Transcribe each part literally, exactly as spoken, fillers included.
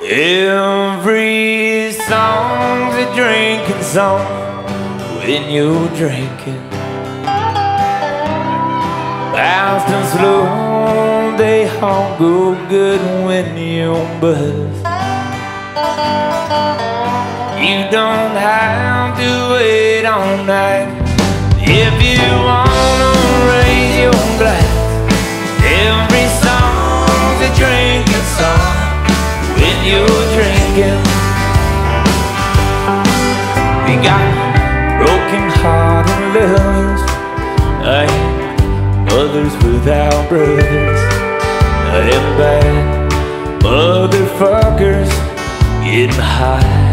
Every song's a drinking song when you're drinking. Fast and slow, they all go good when you're buzzed. You don't have to wait all night if you wanna raise your glass. Every song's a drinking song when you're drinking. We got broken hearted lovers, and mothers without brothers, and bad motherfuckers getting high.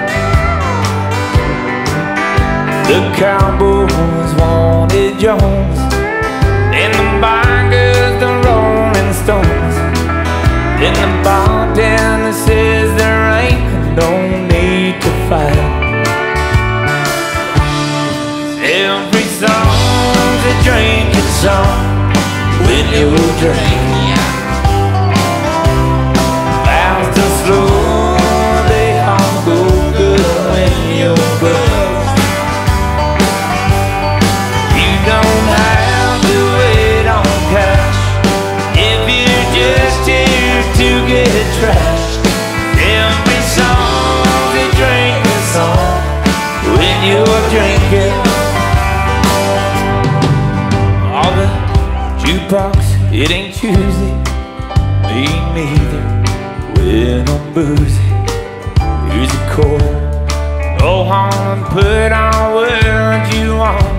The Cowboys wanted Jones, and the bikers the Rolling Stones. Then the bartender says there ain't no need to fight. Every song's a drinking song when you're drinking. Fast and slow, they all go good when you're buzzed. You don't have to wait on cash if you're just here to get trashed. Every song's a drinking song when you're drinking. All the jukebox, it ain't choosy, me neither when I'm boozy. Here's a chord, go on and put on what you want.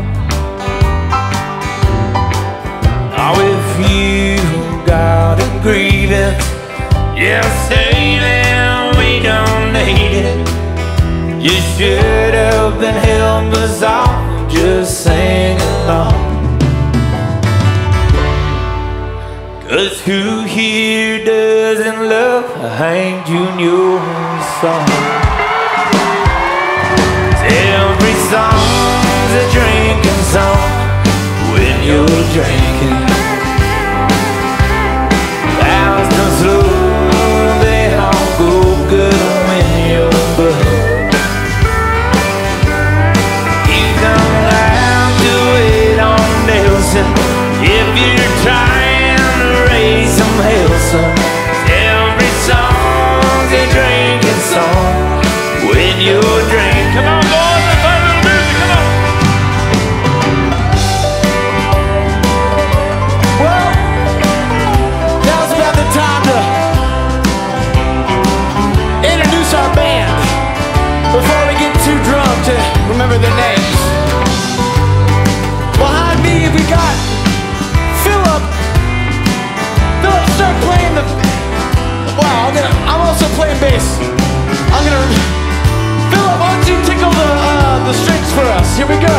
Now if you got a grievance, yeah, say that we don't need it. You should have been helped us all, just sing along. Cause who here doesn't love a Hank Junior song? Every song's a drinking song when you're drinking. Fast and slow, they all go good when you're buzzed. You don't have to wait on Nelson if you're trying to raise some hell, son. Every song's a drinking song when you're drinking. Come on, boys, let's play a little music, come on. Well, now's about the time to introduce our band before we get too drunk to remember their names. Behind me we got Philip. Philip, start playing the. Wow, I'm gonna. I'm also playing bass. I'm gonna. Philip, why don't you tickle the uh, the strings for us? Here we go.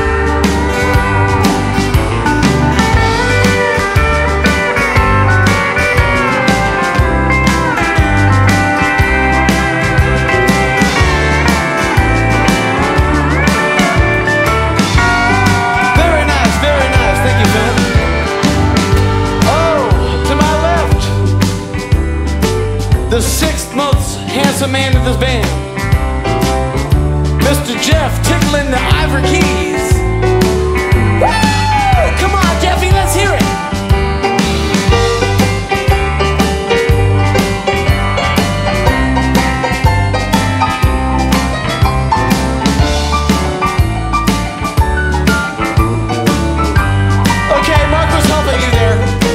Very nice, very nice. Thank you, Philip. Oh, to my left, the sixth most handsome man in this band, Mister Jeff tickling the ivory keys. Woo! Come on, Jeffy, let's hear it. Okay, Mark was helping you there.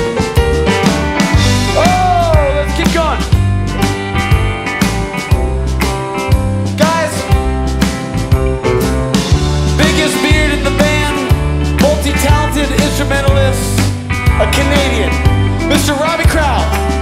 Oh, let's keep going. Guys, biggest beard in the band, multi-talented instrumentalist, a Canadian, Mister Robbie Crowell.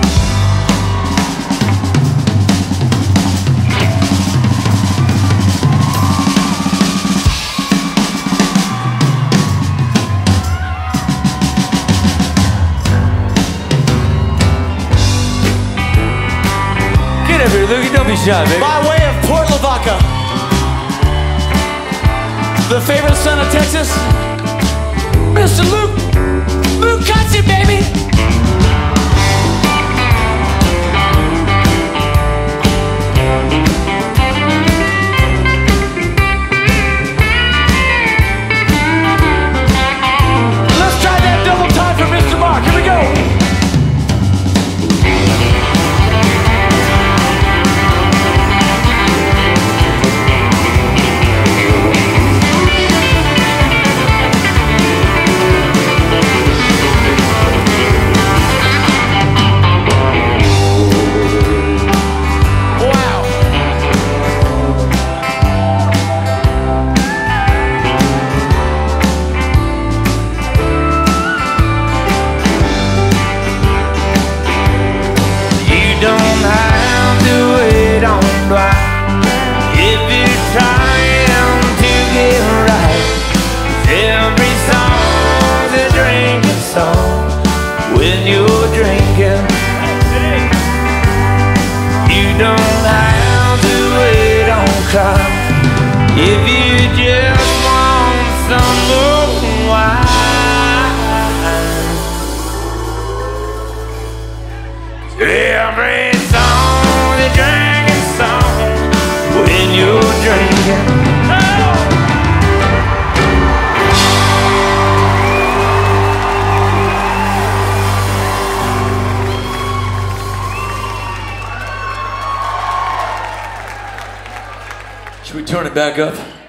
Get up here, Lukey, don't be shy, baby. By way of Port Lavaca, the favorite son of Texas, Mister Luke, Luke Cutson, baby. time. If you just want some more wine, every song is a drinking song when you're drinking. Should we turn it back up?